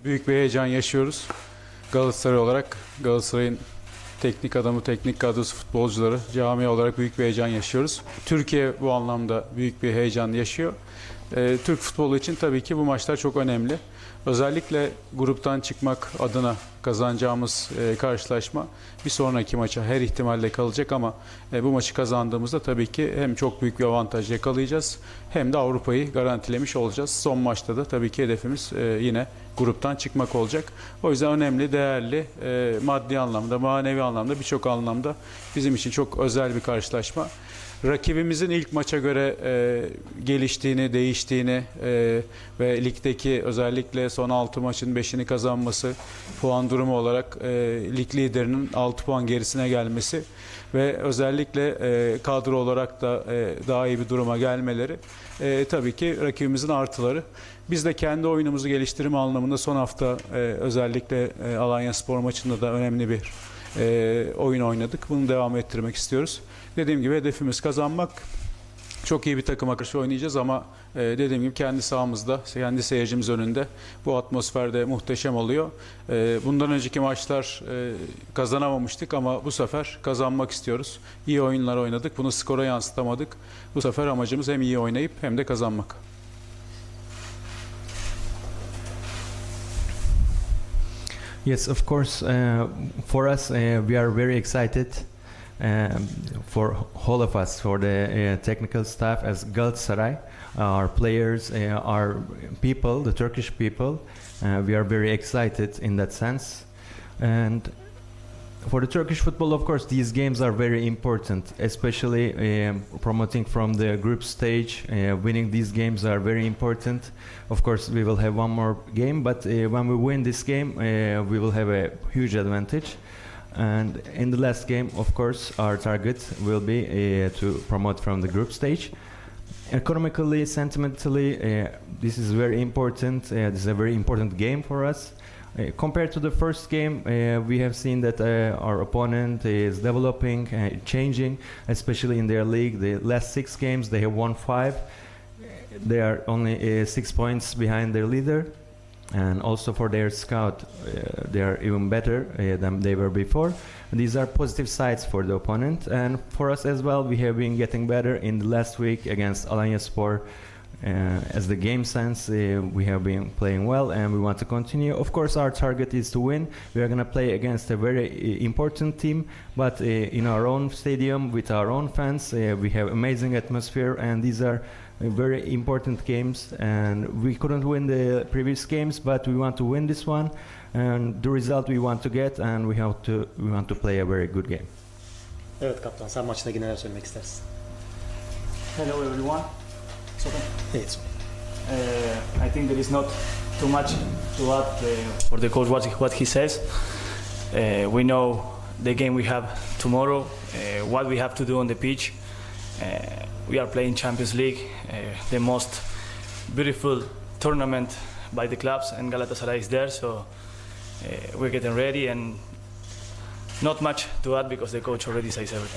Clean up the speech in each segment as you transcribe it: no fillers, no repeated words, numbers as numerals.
büyük bir heyecan yaşıyoruz. Galatasaray olarak Galatasaray'ın teknik adamı, teknik kadrosu, futbolcuları, cami olarak büyük bir heyecan yaşıyoruz. Türkiye bu anlamda büyük bir heyecan yaşıyor. Türk futbolu için tabii ki bu maçlar çok önemli. Özellikle gruptan çıkmak adına kazanacağımız karşılaşma bir sonraki maça her ihtimalle kalacak ama bu maçı kazandığımızda tabii ki hem çok büyük bir avantaj yakalayacağız hem de Avrupa'yı garantilemiş olacağız. Son maçta da tabii ki hedefimiz yine gruptan çıkmak olacak. O yüzden önemli, değerli, maddi anlamda, manevi anlamda, birçok anlamda bizim için çok özel bir karşılaşma. Rakibimizin ilk maça göre geliştiğini, değiştiğini ve ligdeki özellikle son 6 maçın 5'ini kazanması, puan durumu olarak lig liderinin 6 puan gerisine gelmesi ve özellikle kadro olarak da daha iyi bir duruma gelmeleri tabii ki rakibimizin artıları. Biz de kendi oyunumuzu geliştirme anlamında son hafta özellikle Alanyaspor maçında da önemli bir oyun oynadık. Bunu devam ettirmek istiyoruz. Dediğim gibi hedefimiz kazanmak. Çok iyi bir takıma karşı oynayacağız ama dediğim gibi kendi sahamızda, kendi seyircimiz önünde bu atmosferde muhteşem oluyor. Bundan önceki maçlar kazanamamıştık ama bu sefer kazanmak istiyoruz. İyi oyunlar oynadık. Bunu skora yansıtamadık. Bu sefer amacımız hem iyi oynayıp hem de kazanmak. Yes, of course. For us, we are very excited. For all of us, for the technical staff as Galatasaray, our players, our people, the Turkish people, we are very excited in that sense. And for the Turkish football, of course, these games are very important, especially promoting from the group stage. Winning these games are very important. Of course, we will have one more game, but when we win this game, we will have a huge advantage. And in the last game, of course, our target will be to promote from the group stage. Economically, sentimentally, this is very important. This is a very important game for us. Compared to the first game, we have seen that our opponent is developing, changing, especially in their league. The last 6 games, they have won 5. They are only 6 points behind their leader. And also for their scout, they are even better than they were before. These are positive sides for the opponent. And for us as well, we have been getting better in the last week against Alanyaspor. As the game sense, we have been playing well and we want to continue. Of course, our target is to win. We are going to play against a very important team, but in our own stadium with our own fans, we have amazing atmosphere, and these are very important games. And we couldn't win the previous games, but we want to win this one, and the result we want to get, and we want to play a very good game. Evet kaptan, sen maçla ilgili neler söylemek istersin? Hello everyone. It's okay. It's I think there is not too much to add for the coach what he says. We know the game we have tomorrow, what we have to do on the pitch. We are playing Champions League, the most beautiful tournament by the clubs, and Galatasaray is there, so we're getting ready, and not much to add because the coach already says everything.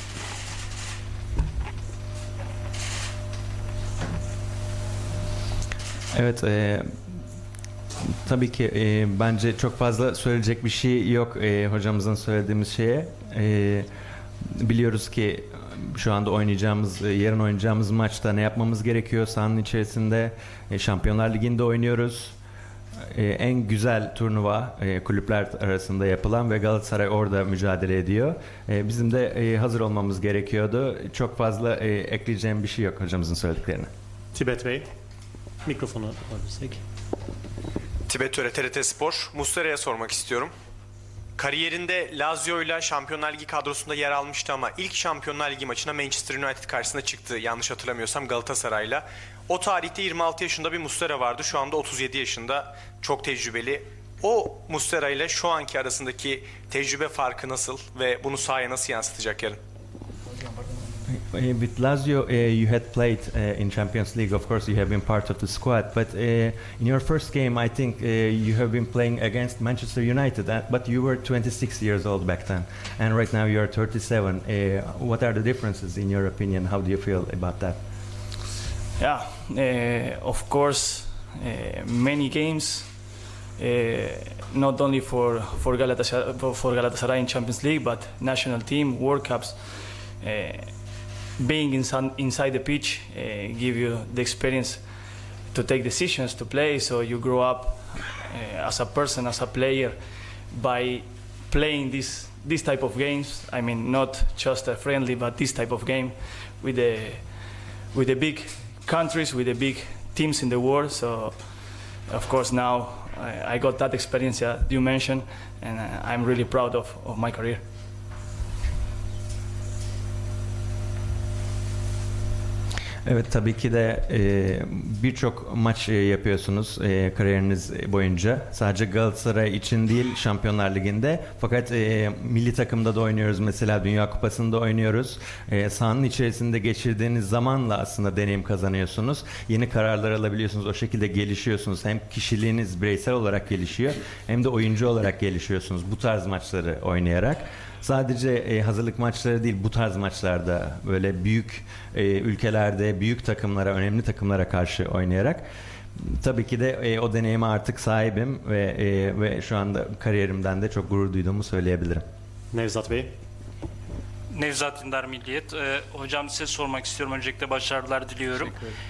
Evet, tabii ki bence çok fazla söyleyecek bir şey yok hocamızın söylediğimiz şeye. Biliyoruz ki şu anda yarın oynayacağımız maçta ne yapmamız gerekiyor sahanın içerisinde. Şampiyonlar Ligi'nde oynuyoruz. En güzel turnuva kulüpler arasında yapılan ve Galatasaray orada mücadele ediyor. Bizim de hazır olmamız gerekiyordu. Çok fazla ekleyeceğim bir şey yok hocamızın söylediklerine. Tibet Bey, mikrofonu alabilirsek. Tibet Töre, TRT Spor. Muslera'ya sormak istiyorum. Kariyerinde Lazio'yla Şampiyonlar Ligi kadrosunda yer almıştı ama ilk Şampiyonlar Ligi maçına Manchester United karşısında çıktı. Yanlış hatırlamıyorsam Galatasaray'la. O tarihte 26 yaşında bir Muslera vardı. Şu anda 37 yaşında. Çok tecrübeli. O Muslera ile şu anki arasındaki tecrübe farkı nasıl ve bunu sahaya nasıl yansıtacak yarın? With Lazio, you had played in Champions League. Of course, you have been part of the squad. But in your first game, I think you have been playing against Manchester United. But you were 26 years old back then, and right now you are 37. What are the differences, in your opinion? How do you feel about that? Yeah, of course, many games, not only for Galatasaray in Champions League, but national team, World Cups. Being inside the pitch give you the experience to take decisions, to play, so you grow up as a person, as a player, by playing this type of games. I mean, not just a friendly, but this type of game with the big countries, with the big teams in the world. So, of course, now I got that experience that you mentioned, and I'm really proud of my career. Evet, tabii ki de birçok maç yapıyorsunuz kariyeriniz boyunca. Sadece Galatasaray için değil, Şampiyonlar Ligi'nde. Fakat milli takımda da oynuyoruz, mesela Dünya Kupası'nda oynuyoruz. Sahanın içerisinde geçirdiğiniz zamanla aslında deneyim kazanıyorsunuz. Yeni kararlar alabiliyorsunuz, o şekilde gelişiyorsunuz. Hem kişiliğiniz bireysel olarak gelişiyor, hem de oyuncu olarak gelişiyorsunuz bu tarz maçları oynayarak. Sadece hazırlık maçları değil, bu tarz maçlarda böyle büyük ülkelerde, büyük takımlara, önemli takımlara karşı oynayarak tabii ki de o deneyime artık sahibim ve şu anda kariyerimden de çok gurur duyduğumu söyleyebilirim. Nevzat Bey. Nevzat Dindar Milliyet. Hocam size sormak istiyorum. Öncelikle başarılar diliyorum.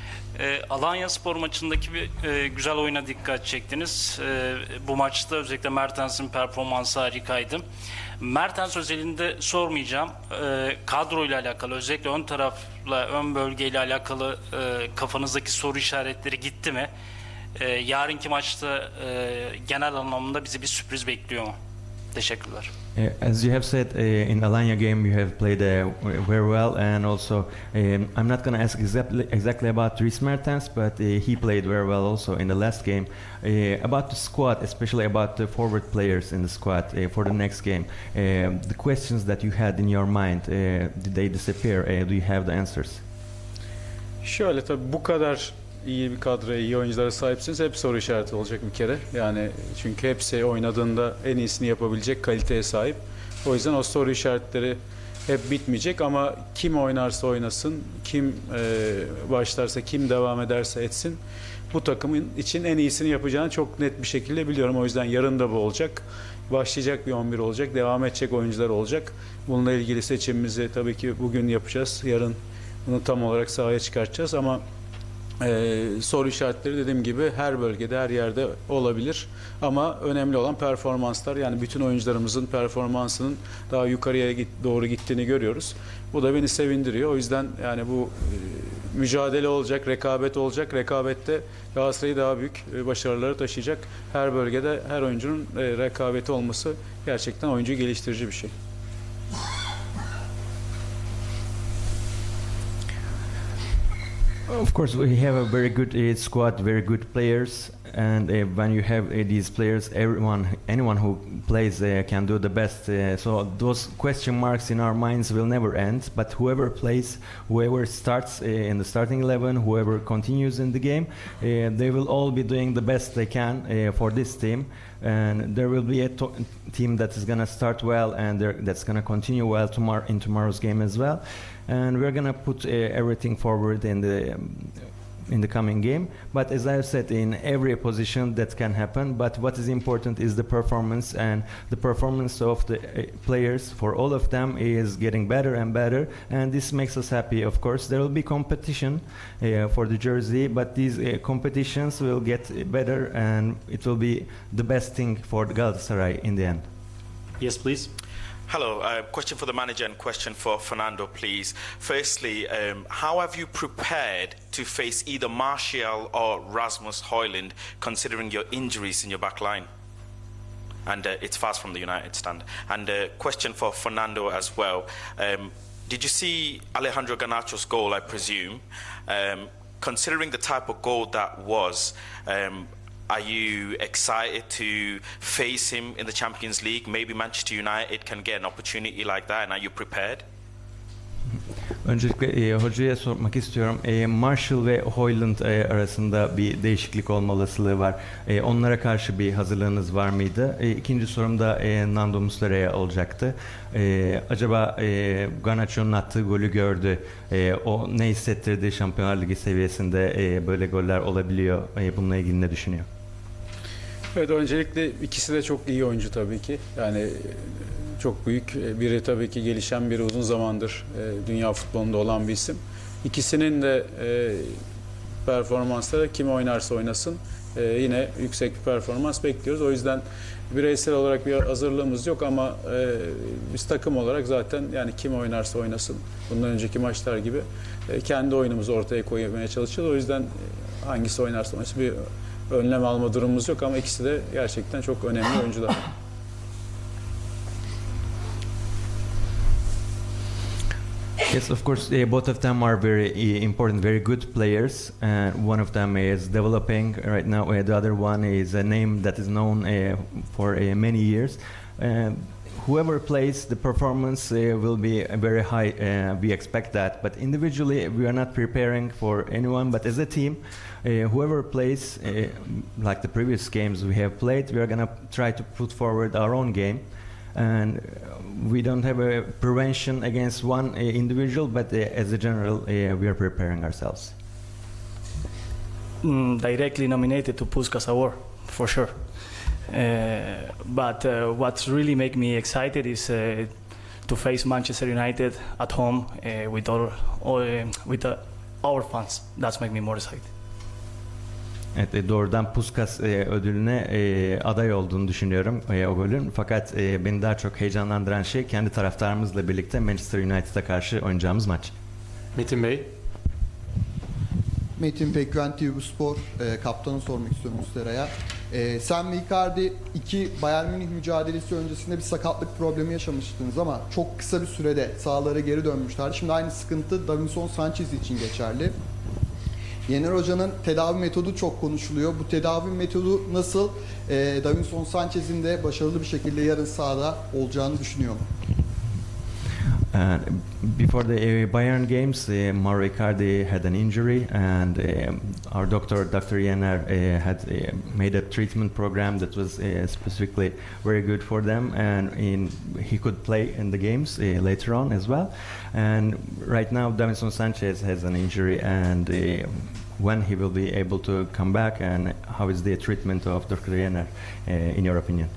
Alanyaspor maçındaki bir güzel oyuna dikkat çektiniz. Bu maçta özellikle Mertens'in performansı harikaydı. Mertens özelinde sormayacağım. Kadroyla alakalı, özellikle ön tarafla, ön bölgeyle alakalı kafanızdaki soru işaretleri gitti mi? Yarınki maçta genel anlamda bizi bir sürpriz bekliyor mu? Teşekkürler. As you have said, in Alanya game you have played very well, and also I'm not going to ask exactly about Dries Mertens, but he played very well also in the last game. About the squad, especially about the forward players in the squad for the next game, the questions that you had in your mind, did they disappear? Do you have the answers? Şöyle, tabii bu kadar iyi bir kadroya, iyi oyunculara sahipsiniz. Hep soru işareti olacak bir kere. Yani çünkü hepsi oynadığında en iyisini yapabilecek kaliteye sahip. O yüzden o soru işaretleri hep bitmeyecek, ama kim oynarsa oynasın, kim başlarsa, kim devam ederse etsin, bu takımın için en iyisini yapacağını çok net bir şekilde biliyorum. O yüzden yarın da bu olacak. Başlayacak bir 11 olacak, devam edecek oyuncular olacak. Bununla ilgili seçimimizi tabii ki bugün yapacağız. Yarın bunu tam olarak sahaya çıkartacağız, ama soru işaretleri dediğim gibi her bölgede, her yerde olabilir, ama önemli olan performanslar. Yani bütün oyuncularımızın performansının daha yukarıya doğru gittiğini görüyoruz. Bu da beni sevindiriyor. O yüzden yani bu mücadele olacak, rekabet olacak. Rekabette Galatasaray'ı daha büyük başarılara taşıyacak. Her bölgede her oyuncunun rekabeti olması gerçekten oyuncuyu geliştirici bir şey. Of course, we have a very good squad, very good players, and when you have these players, anyone who plays can do the best. So those question marks in our minds will never end. But whoever plays, whoever starts in the starting 11, whoever continues in the game, they will all be doing the best they can for this team. And there will be a team that is going to start well, and that's going to continue well in tomorrow's game as well. And we're going to put everything forward in the coming game. But as I've said, in every position that can happen. But what is important is the performance, and the performance of the players for all of them is getting better and better. And this makes us happy. Of course, there will be competition for the jersey, but these competitions will get better, and it will be the best thing for Galatasaray in the end. Yes, please. Hello, question for the manager and question for Fernando, please. Firstly, how have you prepared to face either Martial or Rasmus Højlund, considering your injuries in your back line? And it's fast from the United stand. And question for Fernando as well. Did you see Alejandro Garnacho's goal, I presume? Considering the type of goal that was, are you excited to face him in the Champions League? Maybe Manchester United can get an opportunity like that, and are you prepared? Öncelikle hocaya sormak istiyorum. Martial ve Højlund arasında bir değişiklik olma olasılığı var. Onlara karşı bir hazırlığınız var mıydı? İkinci sorum da Nando Muslera'ya olacaktı. Acaba Garnacho'nun attığı golü gördü. O ne hissettirdi? Şampiyonlar Ligi seviyesinde böyle goller olabiliyor. Bununla ilgili ne düşünüyor? Evet, öncelikle ikisi de çok iyi oyuncu tabii ki. Yani çok büyük. Biri tabii ki gelişen, biri uzun zamandır dünya futbolunda olan bir isim. İkisinin de performansları kim oynarsa oynasın yine yüksek bir performans bekliyoruz. O yüzden bireysel olarak bir hazırlığımız yok ama biz takım olarak zaten yani kim oynarsa oynasın bundan önceki maçlar gibi kendi oyunumuzu ortaya koymaya çalışıyoruz. O yüzden hangisi oynarsa oynasın bir önlem alma durumumuz yok ama ikisi de gerçekten çok önemli oyuncular. Yes, of course, both of them are very important, very good players. One of them is developing right now. The other one is a name that is known for many years. Whoever plays, the performance will be very high. We expect that. But individually, we are not preparing for anyone. But as a team, whoever plays, like the previous games we have played, we are going to try to put forward our own game. And we don't have a prevention against one individual, but as a general, we are preparing ourselves. Directly nominated to Puskás Award, for sure. But what's really make me excited is to face Manchester United at home with our fans. That's make me more excited. Evet, doğrudan Puskás ödülüne aday olduğunu düşünüyorum o bölüm. Fakat beni daha çok heyecanlandıran şey kendi taraftarımızla birlikte Manchester United'a karşı oynayacağımız maç. Metin Bey. Metin Pekven TV Spor kaptanı sormak istiyorum Muslera'ya. Sen ve Icardi iki Bayern Münih mücadelesi öncesinde bir sakatlık problemi yaşamıştınız ama çok kısa bir sürede sahalara geri dönmüşlerdi. Şimdi aynı sıkıntı Davinson Sanchez için geçerli. Yener Hoca'nın tedavi metodu çok konuşuluyor. Bu tedavi metodu nasıl? Davinson Sanchez'in de başarılı bir şekilde yarın sahada olacağını düşünüyor mu? Before the Bayern games, Mauro Icardi had an injury, and our doctor, Dr. Yener, had made a treatment program that was specifically very good for them, and he could play in the games later on as well. And right now, Davinson Sanchez has an injury, and when he will be able to come back, and how is the treatment of Dr. Yener, in your opinion?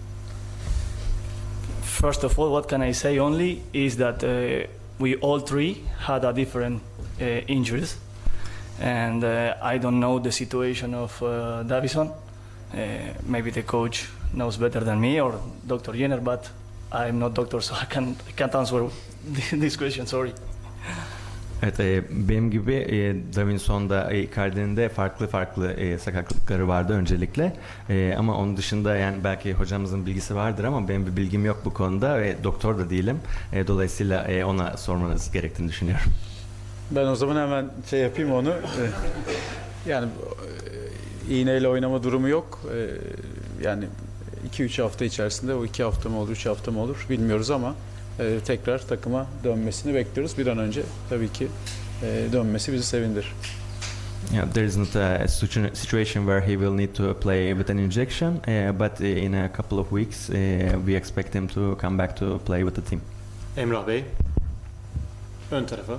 First of all, what can I say only is that we all three had a different injuries, and I don't know the situation of Davison. Maybe the coach knows better than me or Dr. Jenner, but I'm not doctor, so I can't answer this question. Sorry. Evet, benim gibi Davinson'da, Icardi'nin de farklı sakatlıkları vardı öncelikle. Ama onun dışında yani belki hocamızın bilgisi vardır ama benim bir bilgim yok bu konuda ve doktor da değilim. Dolayısıyla ona sormanız gerektiğini düşünüyorum. Ben o zaman hemen yapayım onu. Yani iğneyle oynama durumu yok. Yani 2-3 hafta içerisinde, o 2 hafta mı olur, 3 hafta mı olur bilmiyoruz ama tekrar takıma dönmesini bekliyoruz. Bir an önce tabii ki dönmesi bizi sevindirir. Yeah, there isn't a situation where he will need to play with an injection, but in a couple of weeks we expect him to come back to play with the team. Emrah Bey. Ön tarafa.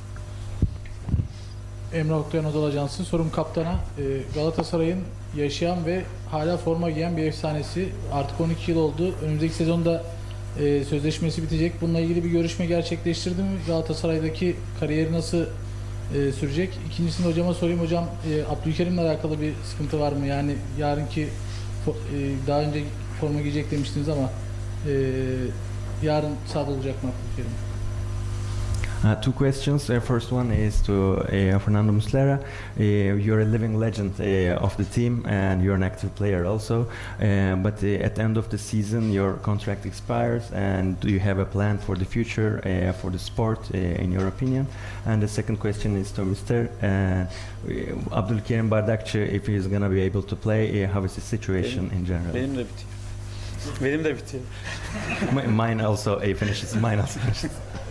Emrah Oktay Anadolu Ajansı. Sorum kaptana. Galatasaray'ın yaşayan ve hala forma giyen bir efsanesi. Artık 12 yıl oldu. Önümüzdeki sezonda sözleşmesi bitecek. Bununla ilgili bir görüşme gerçekleştirdi mi? Galatasaray'daki kariyeri nasıl sürecek? İkincisini hocama sorayım. Hocam, Abdülkerim'le alakalı bir sıkıntı var mı? Yani yarınki daha önce forma giyecek demiştiniz ama yarın sahada olacak mı Abdülkerim? Two questions. First one is to Fernando Muslera. You're a living legend of the team, and you're an active player also. But at the end of the season, your contract expires. And do you have a plan for the future for the sport, in your opinion? And the second question is to Mr. Abdülkerim Bardakçı. If he's going to be able to play, how is the situation in general? Benim de bitiyor. Benim de bitiyor. Mine also finishes. Mine also finishes.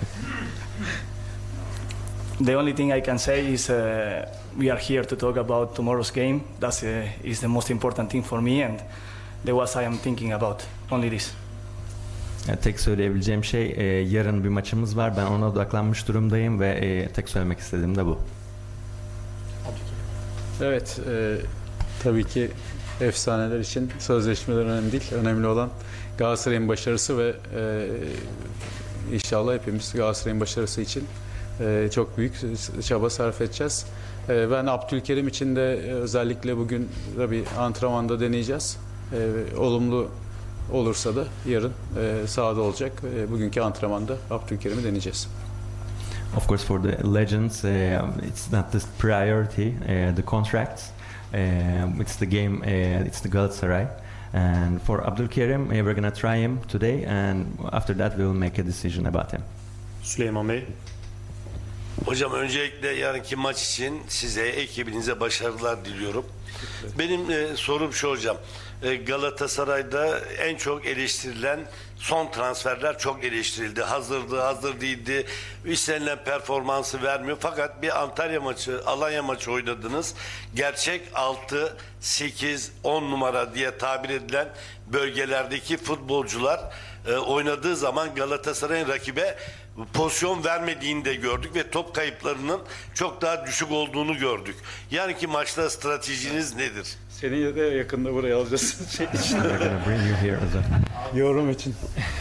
The only thing I can say is we are here to talk about tomorrow's game. That is the most important thing for me, and that's what I am thinking about. Only this. Tek söyleyebileceğim şey yarın bir maçımız var. Ben ona odaklanmış durumdayım ve tek söylemek istediğim de bu. Evet, tabii ki efsaneler için sözleşmeler önemli değil. Önemli olan Galatasaray'ın başarısı ve inşallah hepimiz Galatasaray'ın başarısı için çok büyük çaba sarf edeceğiz. Ben Abdülkerim için de özellikle bugün tabii antrenmanda deneyeceğiz. Olumlu olursa da yarın sahada olacak. Bugünkü antrenmanda Abdülkerim'i deneyeceğiz. Of course, for the legends, it's not the priority, the contracts. It's the game, it's the Galatasaray. And for Abdülkerim, we're going to try him today, and after that we will make a decision about him. Süleyman Bey. Hocam öncelikle yarınki maç için size, ekibinize başarılar diliyorum. Benim sorum şu hocam. Galatasaray'da en çok eleştirilen son transferler çok eleştirildi. Hazır değildi. İstenilen performansı vermiyor. Fakat bir Antalya maçı, Alanya maçı oynadınız. Gerçek 6, 8, 10 numara diye tabir edilen bölgelerdeki futbolcular oynadığı zaman Galatasaray'ın rakibe pozisyon vermediğini de gördük ve top kayıplarının çok daha düşük olduğunu gördük. Yarınki maçta stratejiniz nedir? Seni de yakında buraya alacağız. We're going to bring you here as a... Yorum için.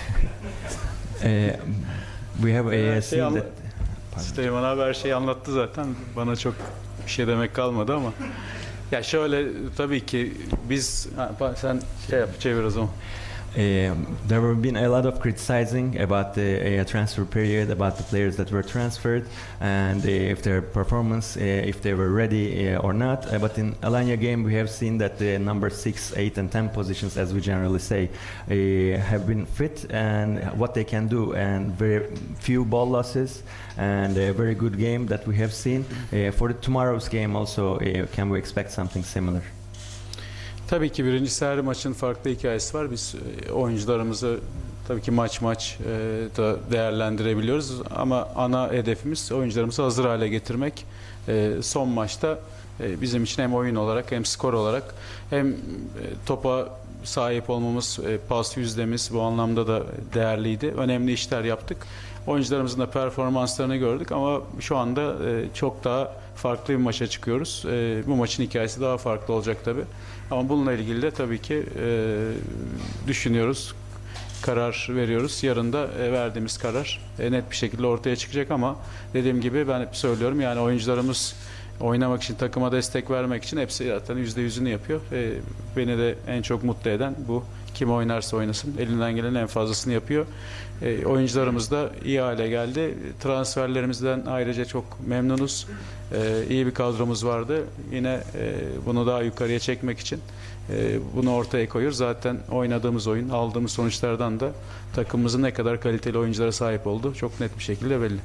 We have seen that... Süleyman abi her şeyi anlattı zaten. Bana çok bir şey demek kalmadı ama. Ya şöyle tabii ki biz... sen çevir o zaman. There have been a lot of criticizing about the transfer period, about the players that were transferred, and if their performance, if they were ready or not. But in Alanya game, we have seen that the number 6, 8, and 10 positions, as we generally say, have been fit and what they can do, and very few ball losses, and a very good game that we have seen. For tomorrow's game, also, can we expect something similar? Tabii ki birincisi her maçın farklı hikayesi var. Biz oyuncularımızı tabii ki maç da değerlendirebiliyoruz ama ana hedefimiz oyuncularımızı hazır hale getirmek. Son maçta bizim için hem oyun olarak hem skor olarak hem topa sahip olmamız, pas yüzdemiz bu anlamda da değerliydi. Önemli işler yaptık. Oyuncularımızın da performanslarını gördük ama şu anda çok daha farklı bir maça çıkıyoruz. Bu maçın hikayesi daha farklı olacak tabii. Ama bununla ilgili de tabii ki düşünüyoruz, karar veriyoruz. Yarın da verdiğimiz karar net bir şekilde ortaya çıkacak ama dediğim gibi ben hep söylüyorum yani oyuncularımız oynamak için, takıma destek vermek için hepsi zaten %100'ünü yapıyor. Beni de en çok mutlu eden bu. Kim oynarsa oynasın, elinden gelen en fazlasını yapıyor. Oyuncularımız da iyi hale geldi. Transferlerimizden ayrıca çok memnunuz. İyi bir kadromuz vardı. Yine bunu daha yukarıya çekmek için bunu ortaya koyuyoruz. Zaten oynadığımız oyun, aldığımız sonuçlardan da takımımızın ne kadar kaliteli oyunculara sahip olduğu çok net bir şekilde belli.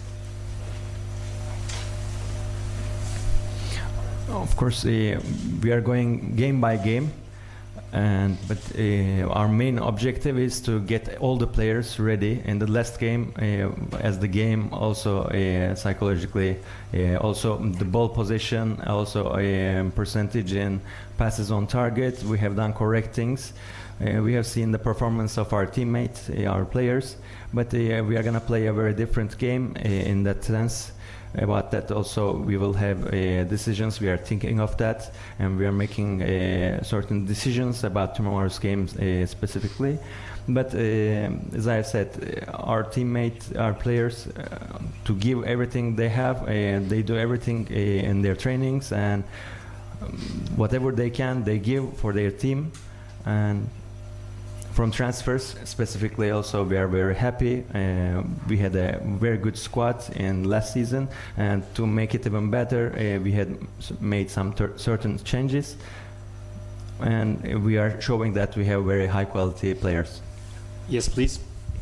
Of course, we are going game by game. But our main objective is to get all the players ready in the last game, as the game also psychologically, also the ball possession, also percentage in passes on target. We have done correct things. We have seen the performance of our teammates, our players, but we are going to play a very different game in that sense. About that also we will have decisions. We are thinking of that and we are making certain decisions about tomorrow's games specifically. But as I said, our teammates, our players, to give everything they have, they do everything in their trainings and whatever they can, they give for their team. And from transfers specifically also we are very happy. We had a very good squad in last season and to make it even better we had made some certain changes and we are showing that we have very high quality players. Yes, please.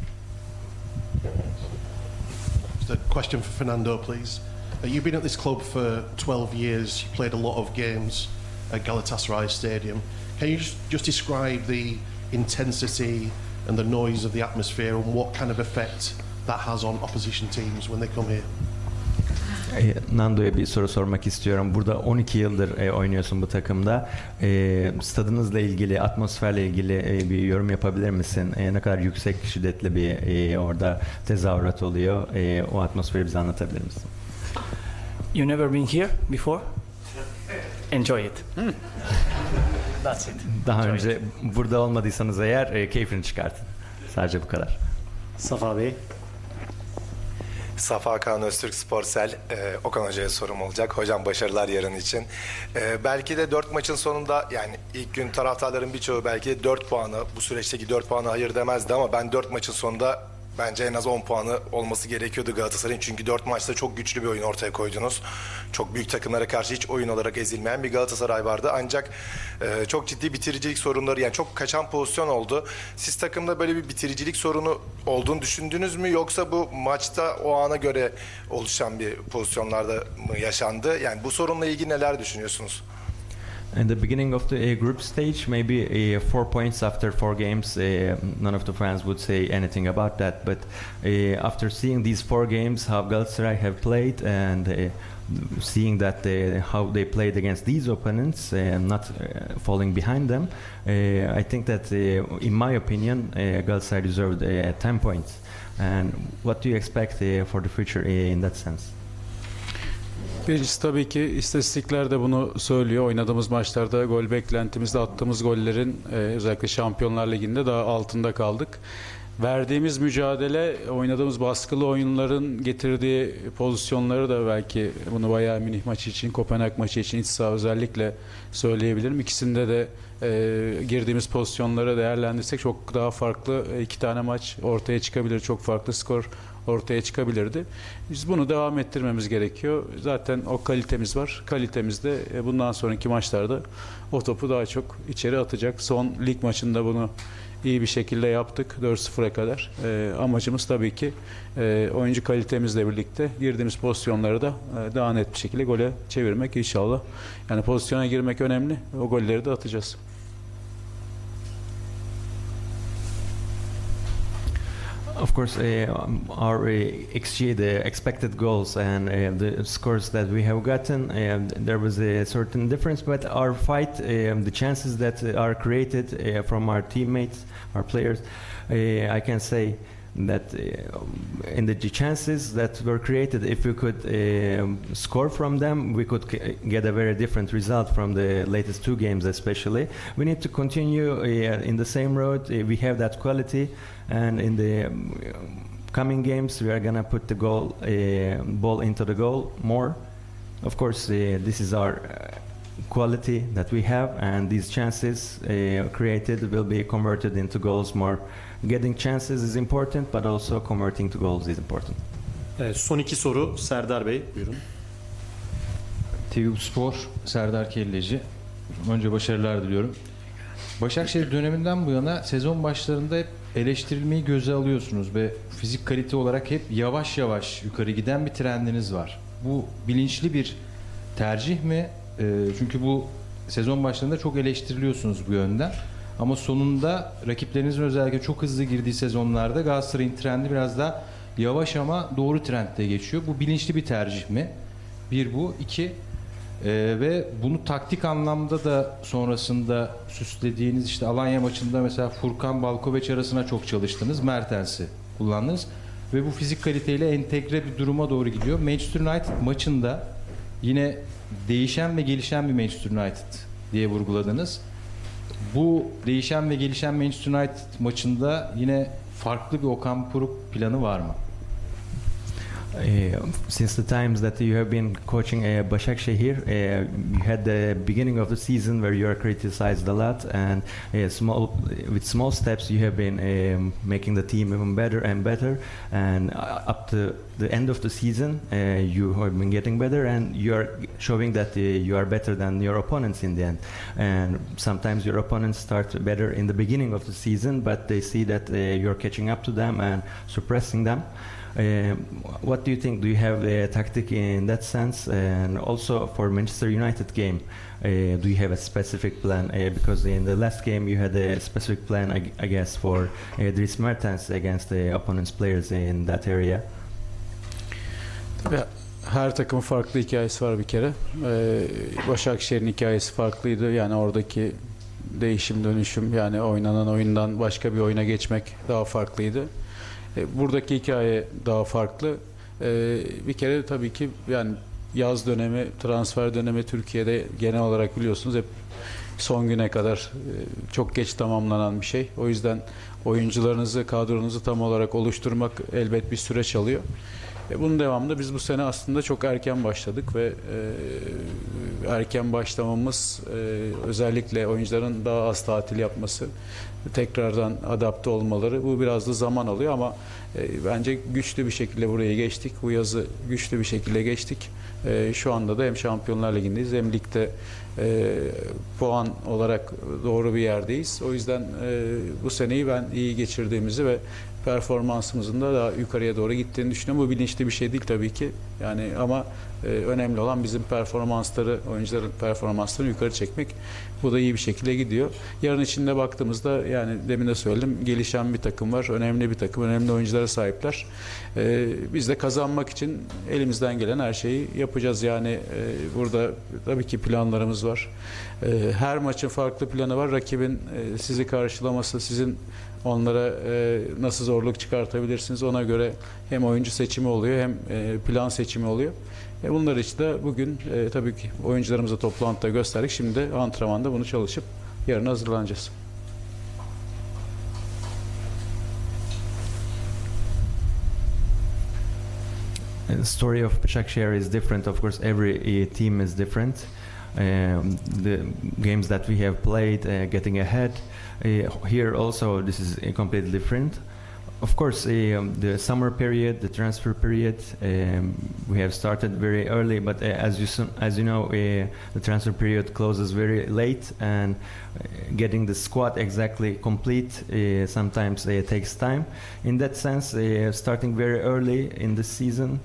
Just a question for Fernando, please. You've been at this club for 12 years. You played a lot of games at Galatasaray Stadium. Can you just describe the intensity and the noise of the atmosphere and what kind of effect that has on opposition teams when they come here? Nando'ya bir soru sormak istiyorum. Burada 12 yıldır oynuyorsun bu takımda. Stadınızla ilgili, atmosferle ilgili bir yorum yapabilir misin? Ne kadar yüksek, şiddetli bir orada tezahürat oluyor. O atmosferi bize anlatabilir misin? You never been here before? Enjoy it. That's it. Daha Enjoy önce burada olmadıysanız eğer keyfini çıkartın. Sadece bu kadar. Safa Bey. Safa Kaan Öztürk Sporsel. Okan Hoca'ya sorum olacak. Hocam başarılar yarın için. Belki de 4 maçın sonunda, yani ilk gün taraftarların birçoğu belki de 4 puanı, bu süreçteki 4 puanı hayır demezdi ama ben 4 maçın sonunda bence en az 10 puanı olması gerekiyordu Galatasaray'ın. Çünkü 4 maçta çok güçlü bir oyun ortaya koydunuz. Çok büyük takımlara karşı hiç oyun olarak ezilmeyen bir Galatasaray vardı. Ancak çok ciddi bitiricilik sorunları, yani çok kaçan pozisyon oldu. Siz takımda böyle bir bitiricilik sorunu olduğunu düşündünüz mü? Yoksa bu maçta o ana göre oluşan bir pozisyonlarda mı yaşandı? Yani bu sorunla ilgili neler düşünüyorsunuz? In the beginning of the group stage, maybe 4 points after 4 games, none of the fans would say anything about that. But after seeing these 4 games, how Galatasaray have played, and seeing that how they played against these opponents, not falling behind them, I think that, in my opinion, Galatasaray deserved 10 points. And what do you expect for the future in that sense? Birincisi tabii ki istatistikler de bunu söylüyor. Oynadığımız maçlarda gol beklentimizde attığımız gollerin özellikle Şampiyonlar Ligi'nde daha altında kaldık. Verdiğimiz mücadele, oynadığımız baskılı oyunların getirdiği pozisyonları da belki bunu Bayern Münih maçı için, Kopenhag maçı için iç saha özellikle söyleyebilirim. İkisinde de girdiğimiz pozisyonları değerlendirsek çok daha farklı 2 tane maç ortaya çıkabilir. Çok farklı skor ortaya çıkabilirdi. Biz bunu devam ettirmemiz gerekiyor. Zaten o kalitemiz var. Kalitemizde bundan sonraki maçlarda o topu daha çok içeri atacak. Son lig maçında bunu iyi bir şekilde yaptık 4-0'a kadar. Amacımız tabii ki oyuncu kalitemizle birlikte girdiğimiz pozisyonları da daha net bir şekilde gole çevirmek inşallah. Yani pozisyona girmek önemli. O golleri de atacağız. Of course, our XG, the expected goals and the scores that we have gotten, there was a certain difference, but our fight, the chances that are created from our teammates, our players, I can say that in the chances that were created, if we could score from them, we could get a very different result from the latest 2 games especially. We need to continue in the same road. We have that quality, and in the coming games we are going to put the ball into the goal more. Of course, this is our quality that we have, and these chances created will be converted into goals more. Getting chances is important, but also converting to goals is important. Evet, son 2 soru Serdar Bey. Buyurun. TV Spor, Serdar Kelleci. Önce başarılar diliyorum. Başakşehir döneminden bu yana sezon başlarında hep eleştirilmeyi göze alıyorsunuz ve fizik kalite olarak hep yavaş yavaş yukarı giden bir trendiniz var. Bu bilinçli bir tercih mi? Çünkü bu sezon başlarında çok eleştiriliyorsunuz bu yönden. Ama sonunda rakiplerinizin özellikle çok hızlı girdiği sezonlarda Galatasaray'ın trendi biraz daha yavaş ama doğru trendde geçiyor. Bu bilinçli bir tercih mi? Bir bu. 2 ve bunu taktik anlamda da sonrasında süslediğiniz, işte Alanya maçında mesela Furkan Balkoveç arasına çok çalıştınız. Mertens'i kullandınız. Ve bu fizik kaliteyle entegre bir duruma doğru gidiyor. Manchester United maçında yine değişen ve gelişen bir Manchester United diye vurguladınız. Bu değişen ve gelişen Manchester United maçında yine farklı bir Okan Buruk planı var mı? Since the times that you have been coaching Başakşehir, you had the beginning of the season where you are criticized a lot, and with small steps you have been making the team even better and better, and up to the end of the season you have been getting better, and you are showing that you are better than your opponents in the end. And sometimes your opponents start better in the beginning of the season, but they see that you are catching up to them and suppressing them. What do you think? Do you have a tactic in that sense? And also for Manchester United game, do you have a specific plan? Because in the last game you had a specific plan, I guess, for Dries Mertens against the opponent's players in that area. Her takımın farklı hikayesi var bir kere. Başakşehir'in hikayesi farklıydı. Yani oradaki değişim dönüşüm, yani oynanan oyundan başka bir oyuna geçmek daha farklıydı. Buradaki hikaye daha farklı. Bir kere tabii ki yani yaz dönemi, transfer dönemi Türkiye'de genel olarak biliyorsunuz hep son güne kadar çok geç tamamlanan bir şey. O yüzden oyuncularınızı, kadronuzu tam olarak oluşturmak elbet bir süreç alıyor. Bunun devamında biz bu sene aslında çok erken başladık ve erken başlamamız özellikle oyuncuların daha az tatil yapması, tekrardan adapte olmaları bu biraz da zaman alıyor ama bence güçlü bir şekilde buraya geçtik. Bu yazı güçlü bir şekilde geçtik. Şu anda da hem Şampiyonlar Ligi'ndeyiz hem ligde puan olarak doğru bir yerdeyiz. O yüzden bu seneyi ben iyi geçirdiğimizi ve performansımızın da daha yukarıya doğru gittiğini düşünüyorum. Bu bilinçli bir şey değil tabii ki. Yani ama önemli olan bizim performansları, oyuncuların performanslarını yukarı çekmek. Bu da iyi bir şekilde gidiyor. Yarın içinde baktığımızda yani demin de söyledim gelişen bir takım var. Önemli bir takım, önemli oyunculara sahipler. Biz de kazanmak için elimizden gelen her şeyi yapacağız. Yani burada tabii ki planlarımız var. Her maçın farklı planı var. Rakibin sizi karşılaması, sizin onlara nasıl zorluk çıkartabilirsiniz ona göre hem oyuncu seçimi oluyor hem plan seçimi oluyor. Bunları işte bugün tabii ki oyuncularımıza toplantıda gösterdik. Şimdi de antrenmanda bunu çalışıp yarın hazırlanacağız. The story of Başakşehir is different. Of course, every team is different. The games that we have played, getting ahead. Here also, this is completely different. Of course, the summer period, the transfer period, we have started very early. But as you know, the transfer period closes very late, and getting the squad exactly complete sometimes takes time. In that sense, starting very early in the season.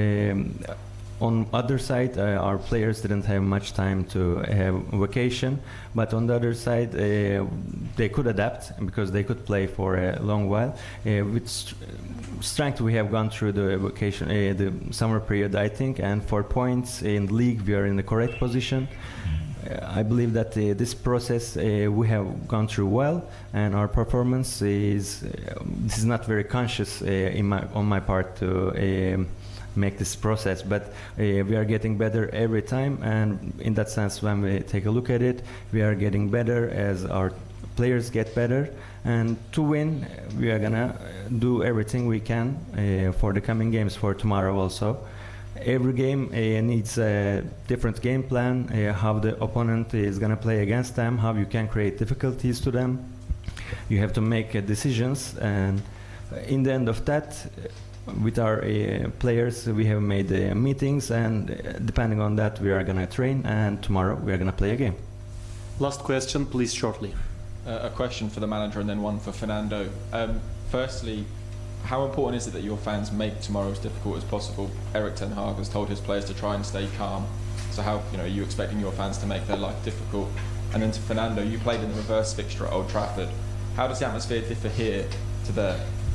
On other side, our players didn't have much time to have vacation, but on the other side, they could adapt because they could play for a long while. With strength, we have gone through the vacation, the summer period, I think, and for points in the league, we are in the correct position. I believe that this process we have gone through well, and our performance is this is not very conscious on my part to make this process, but we are getting better every time, and in that sense, when we take a look at it, we are getting better as our players get better, and to win, we are gonna do everything we can for the coming games, for tomorrow also. Every game needs a different game plan, how the opponent is gonna play against them, how you can create difficulties to them. You have to make decisions, and in the end of that, with our players, we have made meetings, and depending on that, we are going to train, and tomorrow we are going to play a game. Last question, please, shortly. A question for the manager and then one for Fernando. Firstly, how important is it that your fans make tomorrow as difficult as possible? Erik ten Hag has told his players to try and stay calm. So how are you expecting your fans to make their life difficult? And then to Fernando, you played in the reverse fixture at Old Trafford. How does the atmosphere differ here to there?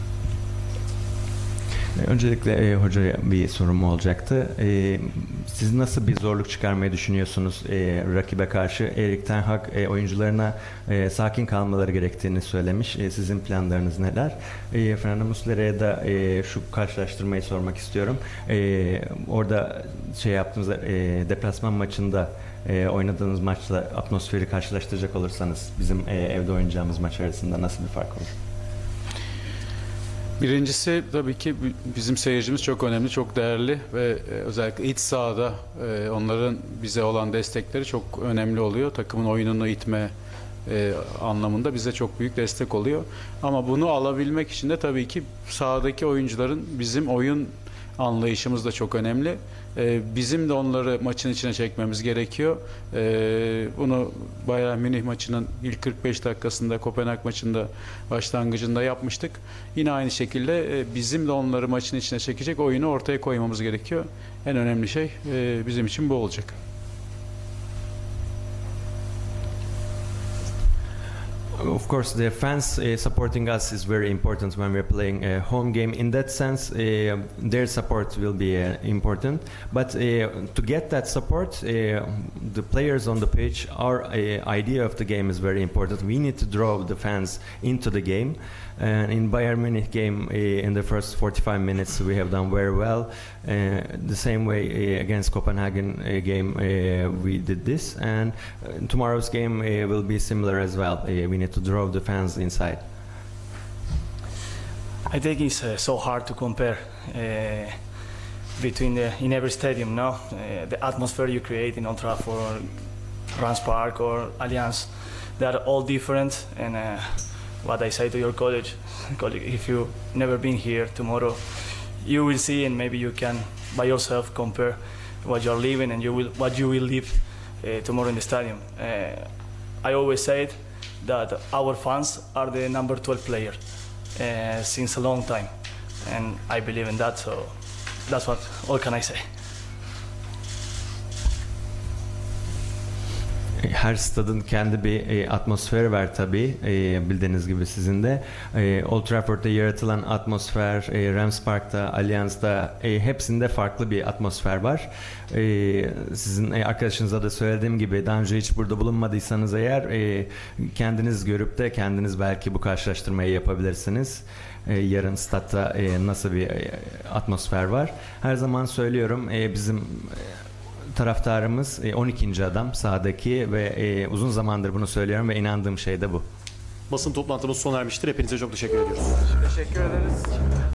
Öncelikle hocaya bir sorum olacaktı. Siz nasıl bir zorluk çıkarmayı düşünüyorsunuz rakibe karşı? Erik ten Hag oyuncularına sakin kalmaları gerektiğini söylemiş. Sizin planlarınız neler? Fernando Muslera'ya da şu karşılaştırmayı sormak istiyorum. Orada yaptığınız deplasman maçında oynadığınız maçla atmosferi karşılaştıracak olursanız bizim evde oynayacağımız maç arasında nasıl bir fark olur? Birincisi tabii ki bizim seyircimiz çok önemli, çok değerli ve özellikle iç sahada onların bize olan destekleri çok önemli oluyor. Takımın oyununu itme anlamında bize çok büyük destek oluyor. Ama bunu alabilmek için de tabii ki sahadaki oyuncuların bizim oyun anlayışımız da çok önemli. Bizim de onları maçın içine çekmemiz gerekiyor. Bunu Bayern Münih maçının ilk 45 dakikasında, Kopenhag maçında başlangıcında yapmıştık. Yine aynı şekilde bizim de onları maçın içine çekecek oyunu ortaya koymamız gerekiyor. En önemli şey bizim için bu olacak. Of course, the fans supporting us is very important when we're playing a home game. In that sense, their support will be important. But to get that support, the players on the pitch, our idea of the game is very important. We need to draw the fans into the game. And in Bayern Munich game, in the first 45 minutes, we have done very well. The same way against Copenhagen game, we did this. And tomorrow's game will be similar as well. We need to draw the fans inside. I think it's so hard to compare between in every stadium, no? The atmosphere you create in Old Trafford, or Rams Park, or Allianz, they are all different. And what I say to your colleague, if you've never been here, tomorrow you will see, and maybe you can by yourself compare what you're living and what you will live tomorrow in the stadium. I always say that our fans are the number 12 player since a long time, and I believe in that, so that's all can I say. Her stadın kendi bir atmosferi var tabii, bildiğiniz gibi sizin de. Old Trafford'da yaratılan atmosfer, Rams Park'ta, Allianz'da hepsinde farklı bir atmosfer var. Sizin arkadaşınıza da söylediğim gibi, daha önce hiç burada bulunmadıysanız eğer, kendiniz görüp de kendiniz belki bu karşılaştırmayı yapabilirsiniz. Yarın statta nasıl bir atmosfer var. Her zaman söylüyorum, bizim taraftarımız 12. adam sahadaki ve uzun zamandır bunu söylüyorum ve inandığım şey de bu. Basın toplantımız sona ermiştir. Hepinize çok teşekkür ediyoruz. Teşekkür ederiz.